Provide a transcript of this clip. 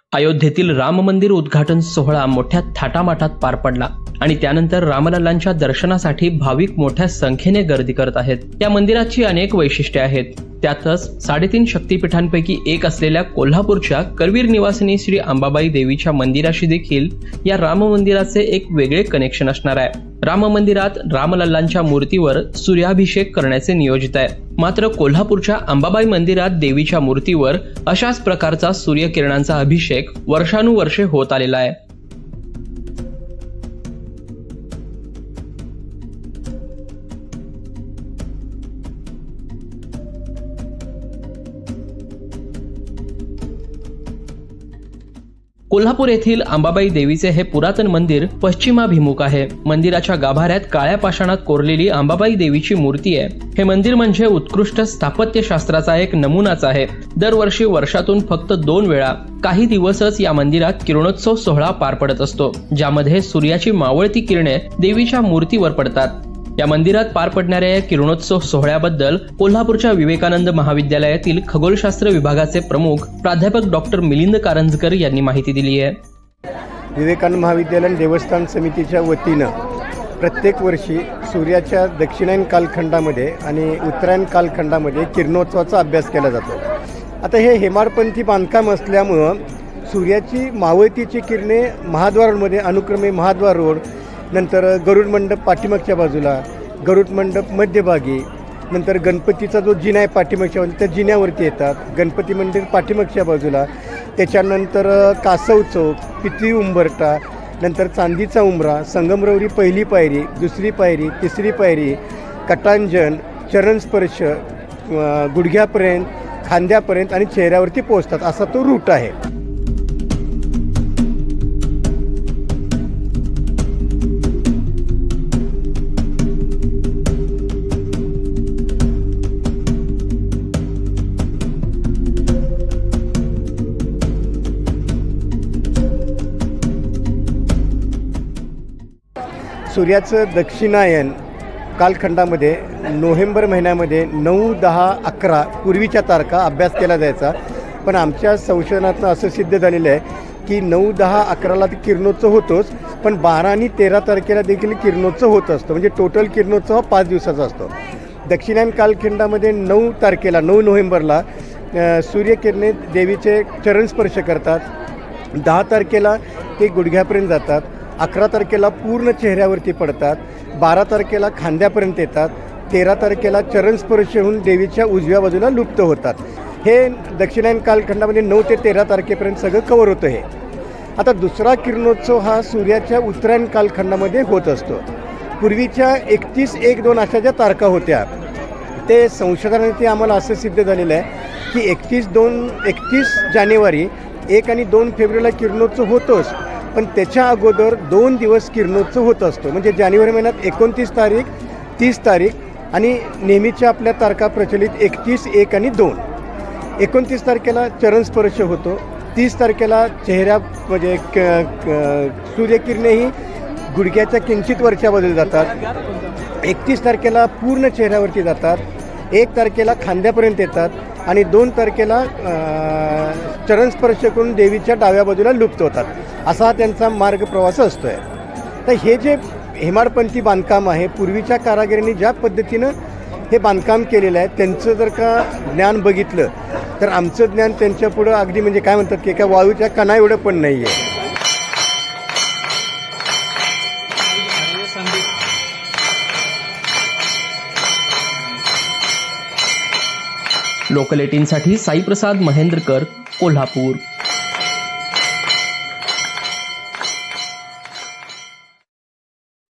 अयोध्येतील राम मंदिर उद्घाटन सोहळा मोठ्या थाटामाटात पार पडला आणि त्यानंतर रामलल्लांच्या दर्शनासाठी भाविक मोठ्या संख्येने गर्दी करत आहेत। या मंदिराची अनेक वैशिष्ट्ये आहेत। त्यातच 3.5 शक्तिपीठांपैकी एक असलेल्या कोल्हापूरच्या करवीर निवासिनी श्री अंबाबाई देवीच्या मंदिराशी देखील या राम मंदिराचे एक वेगळे कनेक्शन असणार आहे। राम मंदिरात रामलल्लांच्या मूर्तीवर सूर्याभिषेक करण्याचे नियोजित आहे। मात्र कोल्हापूरच्या अंबाबाई मंदिरात देवीच्या मूर्तीवर अशाच प्रकारचा सूर्यकिरणांचा अभिषेक वर्षानुवर्षे होत आलेला आहे। कोल्हापूर येथील अंबाबाई देवीचे हे पुरातन मंदिर पश्चिमाभिमुख आहे। मंदिराच्या गाभाऱ्यात काळ्या पाषाणात कोरलेली अंबाबाई देवीची मूर्ती आहे। हे मंदिर म्हणजे उत्कृष्ट स्थापत्यशास्त्राचा एक नमुनाच आहे। दरवर्षी वर्षातून फक्त 2 वेळा काही दिवसच या मंदिरात किरणोत्सव सोहळा पार पडत असतो, ज्यामध्ये सूर्याची मावळती किरणे देवीच्या मूर्तीवर पडतात। या मंदिरात पार पडणाऱ्या या किरणोत्सव सोहळ्याबद्दल कोल्हापूरच्या विवेकानंद महाविद्यालयातील खगोलशास्त्र विभागाचे प्रमुख प्राध्यापक डॉक्टर मिलिंद कारंजकर यांनी माहिती दिली आहे। विवेकानंद महाविद्यालय देवस्थान समितीच्या वतीनं प्रत्येक वर्षी सूर्याच्या दक्षिणायन कालखंडामध्ये आणि उत्तरायण कालखंडामध्ये किरणोत्सवाचा अभ्यास केला जातो। आता हे हेमाडपंथी बांधकाम असल्यामुळं सूर्याची मावळतीची किरणे महाद्वारांमध्ये अनुक्रमे महाद्वार रोड, नंतर गरुड मंडप पाठीमागच्या बाजूला, गरुड मंडप मध्यभागी, नंतर गणपतीचा जो जिना आहे पाठीमागच्या बाजूला त्या जिन्यावरती येतात, गणपती मंदिर पाठीमागच्या बाजूला, त्याच्यानंतर कासव चौक, पितळी उंबरटा, नंतर चांदीचा उंबरा, संगमरवरी पहिली पायरी, दुसरी पायरी, तिसरी पायरी, कटांजन, चरणस्पर्श, गुडघ्यापर्यंत, खांद्यापर्यंत आणि चेहऱ्यावरती पोहोचतात, असा तो रूट आहे। सूर्याचं दक्षिणायन कालखंडामध्ये नोव्हेंबर महिन्यामध्ये 9, 10, 11 पूर्वीच्या तारखा अभ्यास केला जायचा, पण आमच्या संशोधनातून असं सिद्ध झालेलं आहे की 9, 10, 11ला किरणोत्सव होतोच, पण 12 आणि 13 तारखेला देखील किरणोत्सव होत असतो। म्हणजे टोटल किरणोत्सव हा 5 दिवसाचा असतो। दक्षिणायन कालखंडामध्ये 9 तारखेला 9 नोव्हेंबरला सूर्यकिरणे देवीचे चरणस्पर्श करतात, 10 तारखेला ते गुडघ्यापर्यंत जातात, 11 तारखेला पूर्ण चेहऱ्यावरती पडतात, 12 तारखेला खांद्यापर्यंत येतात, 13 तारखेला चरणस्पर्श होऊन देवीच्या उजव्या बाजूला लुप्त होतात। हे दक्षिणायन कालखंडामध्ये 9 ते 13 तारखेपर्यंत सगळं कव्हर होतं। हे आता दुसरा किरणोत्सव हा सूर्याच्या उत्तरायण कालखंडामध्ये होत असतो। पूर्वीच्या 31-1-2 अशा ज्या तारखा होत्या ते संशोधनाने आम्हाला असं सिद्ध झालेलं आहे की 31 जानेवारी, 1 आणि 2 फेब्रुवारीला किरणोत्सव होतोच, पण त्याच्या अगोदर 2 दिवस किरणोत्सव होत असतो। म्हणजे जानेवारी महिन्यात 29 तारीख, 30 तारीख आणि नेहमीच्या आपल्या तारखा प्रचलित 31, 1 आणि 2। 29 तारखेला चरणस्पर्श होतो, 30 तारखेला चेहऱ्या म्हणजे सूर्यकिरणेही गुडघ्याच्या किंचित वरच्या बाजूला जातात, 31 तारखेला पूर्ण चेहऱ्यावरती जातात, 1 तारखेला खांद्यापर्यंत येतात आणि 2 तारखेला चरणस्पर्श करून देवीच्या डाव्या बाजूला लुप्त होतात, असा त्यांचा मार्ग प्रवास असतोय। तर हे जे हेमाडपंथी बांधकाम आहे, पूर्वीच्या कारागिरांनी ज्या पद्धतीनं हे बांधकाम केलेलं आहे, त्यांचं जर का ज्ञान बघितलं तर आमचं ज्ञान त्यांच्या पुढं अगदी म्हणजे काय म्हणतात की एका वाळूच्या कणा एवढं पण नाही आहे। लोकल 18 साठी साईप्रसाद महेंद्रकर, कोल्हापूर।